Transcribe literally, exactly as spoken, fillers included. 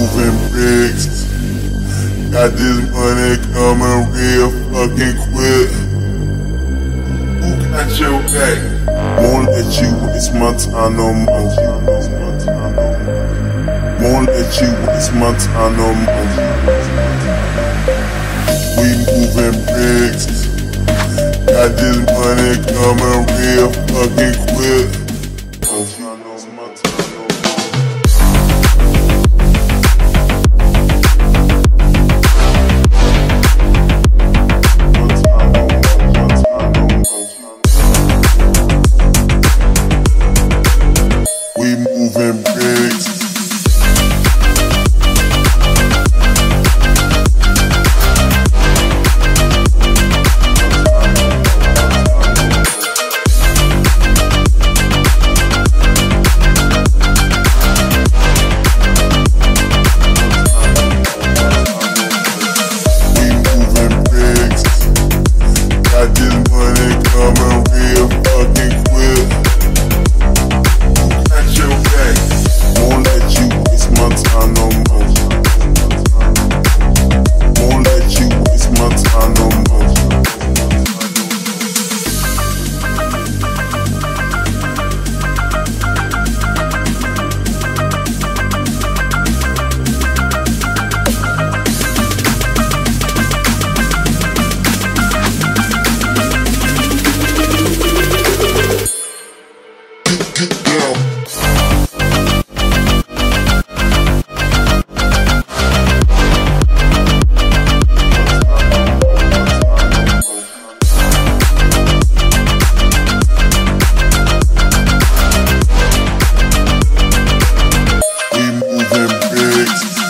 moving bricks. Got this money coming real fucking quick. Who got your back? Won't let you waste my time no more. Won't let you waste my time no more. We moving bricks. Got this money coming real fucking quick. We moving bricks. We moving bricks.